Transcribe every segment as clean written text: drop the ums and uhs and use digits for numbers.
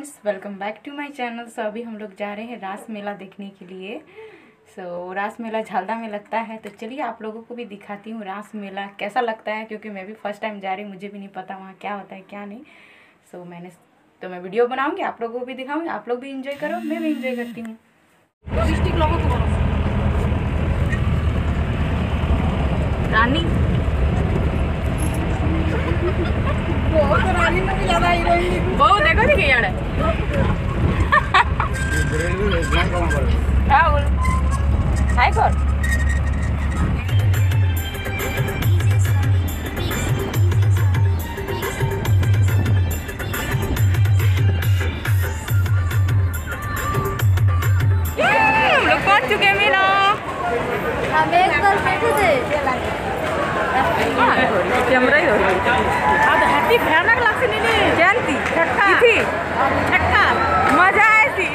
Friends, welcome back to my channel. So अभी हम लोग जा रहे हैं रास मेला देखने के लिए। सो रास मेला झालदा में लगता है, तो चलिए आप लोगों को भी दिखाती हूँ रास मेला कैसा लगता है, क्योंकि मैं भी फर्स्ट टाइम जा रही हूँ, मुझे भी नहीं पता वहाँ क्या होता है क्या नहीं। सो मैं वीडियो बनाऊँगी, आप लोगों को भी दिखाऊँगी, आप लोग भी इंजॉय करो, मैं भी इंजॉय करती हूँ। रानी बहुत देखो थी कि यार राहुल हाय कर हम लोग पहुंच चुके हैं मेला। हम एक बार बैठे थे कैमरा ही हो हट्टी भयानक लगती नहीं जानती छक्का थी छक्का मजा आई थी।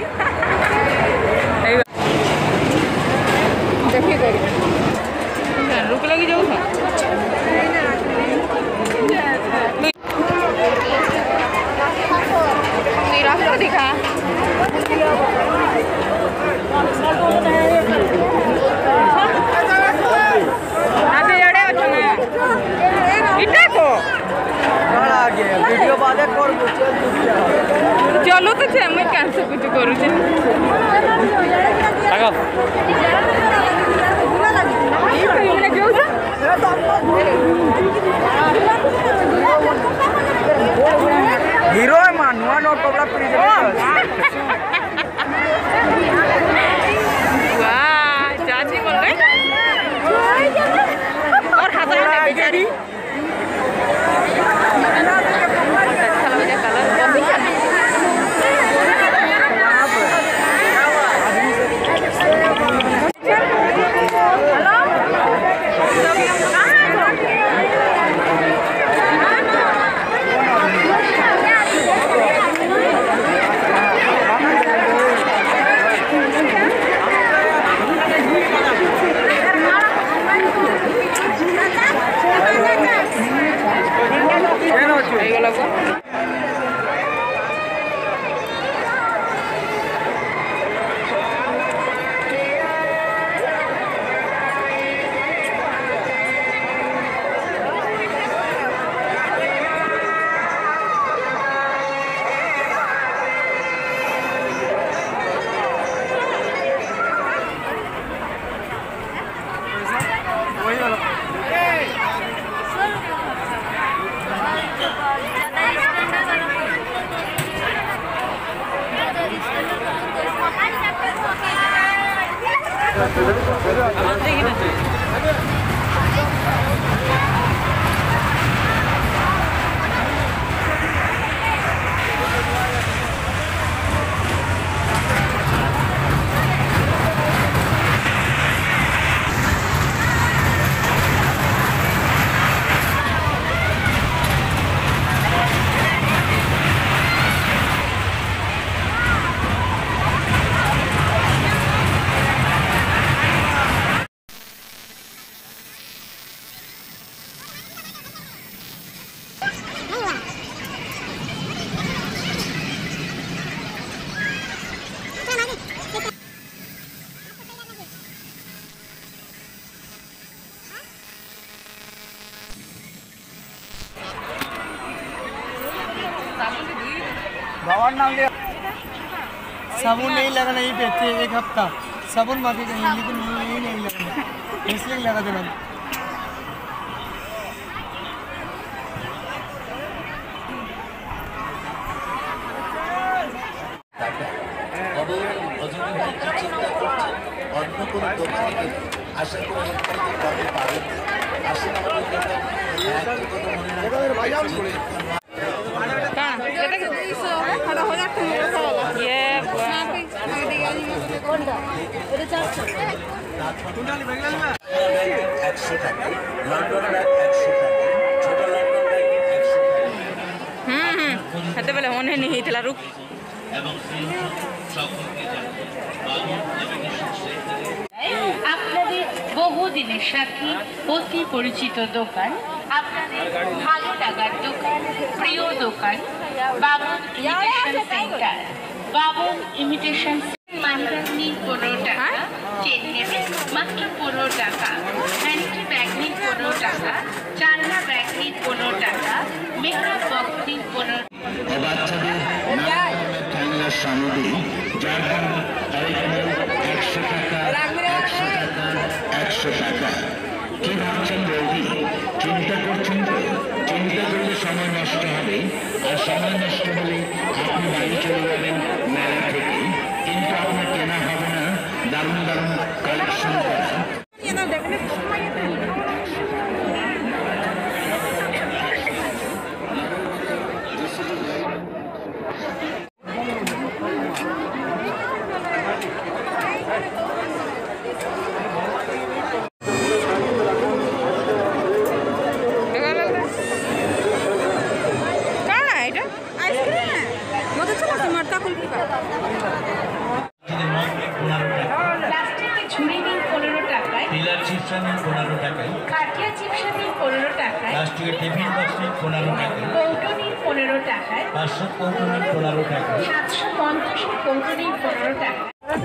देखिए करिए रुक लगी जाऊ रास्ता दिखा वीडियो बादे कर चलो तो छे मैं कैंसिल कुछ करू छे आगा हीरो है मानुआ नो कपड़ा प्लीज वाह चाची बोल गई और हंसा बेचारी नाम लिया साबुन नहीं लगा नहीं पहनते एक हफ्ता साबुन बाकी कहीं लेकिन यही नहीं लगा इसलिए लगा देना हेते बेले होने नहीं थला रुक আপনাদের বহুদিনের সাথী অতি পরিচিত দোকান, আপনাদের ভালো লাগার দোকান, প্রিয় দোকান Baban imitation centre. Baban imitation মানিব্যাগ নিন 15 টাকা, চেন নেবেন মাত্র 15 টাকা, হ্যান্ডি ব্যাগ নিন 15 টাকা, চালনা ব্যাগ নিন 15 টাকা, মেকআপ বক্স নিন 15 বাচ্চাদের নানা ধরনের খেলনার সামগ্রী, যার দাম 100 টাকা, 100 টাকা, 100 টাকা। কি ভাবছেন বৌদি? চিন্তা করছেন তো? চিন্তা করলে সময় নষ্ট হবে, আর সময় নষ্ট হলে আপনি বাড়ি চলে যাবেন মেলা থেকে, কিন্তু আপনার কেনা হবে না দারুণ দারুণ কালেকশন করা। প্লাস্টিকের ঝুড়ি নিন 15 টাকায়, পিলার চিপসা নিন 15 টাকায়, কাঠিয়া চিপসা নিন 15 টাকায়, প্লাস্টিকের টিফিন বক্স নিন 15 টাকায়, কৌটো নিন 15 টাকায়, 500 কৌটো নিন 15 টাকায়। 750 কৌটো নিন 15 টাকায়।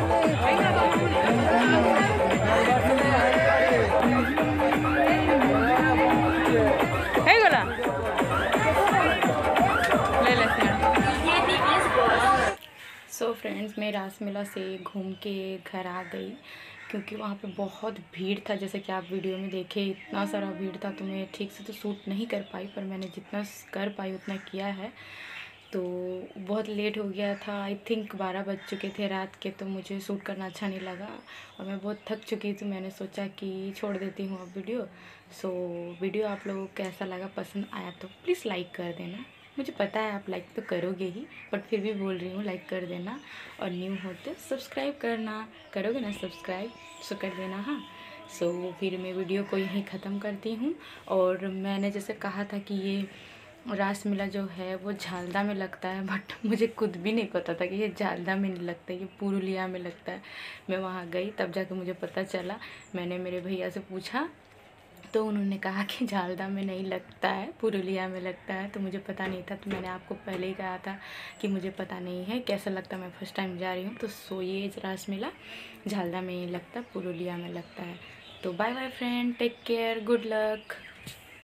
सो फ्रेंड्स, मैं रास मेला से घूम के घर आ गई क्योंकि वहाँ पे बहुत भीड़ था। जैसे कि आप वीडियो में देखे, इतना सारा भीड़ था तो मैं ठीक से तो शूट नहीं कर पाई, पर मैंने जितना कर पाई उतना किया है। तो बहुत लेट हो गया था, आई थिंक 12 बज चुके थे रात के, तो मुझे शूट करना अच्छा नहीं लगा और मैं बहुत थक चुकी थी। मैंने सोचा कि छोड़ देती हूँ अब वीडियो। सो वीडियो आप लोगों को कैसा लगा, पसंद आया तो प्लीज़ लाइक कर देना। मुझे पता है आप लाइक तो करोगे ही, बट फिर भी बोल रही हूँ लाइक कर देना, और न्यू हो तो सब्सक्राइब करना। करोगे ना सब्सक्राइब, सो कर देना। हाँ, सो फिर मैं वीडियो को यहीं ख़त्म करती हूँ। और मैंने जैसे कहा था कि ये रास मेला जो है वो झालदा में लगता है, बट मुझे खुद भी नहीं पता था कि ये झालदा में नहीं लगता, ये पुरुलिया में लगता है। मैं वहाँ गई तब जाके मुझे पता चला। मैंने मेरे भैया से पूछा तो उन्होंने कहा कि झालदा में नहीं लगता है, पुरुलिया में लगता है। तो मुझे पता नहीं था, तो मैंने आपको पहले ही कहा था कि मुझे पता नहीं है कैसा लगता, मैं फर्स्ट टाइम जा रही हूँ। तो सो ये रास मेला झालदा में नहीं लगता, पुरुलिया में लगता है। तो bye bye friend, take care, good luck.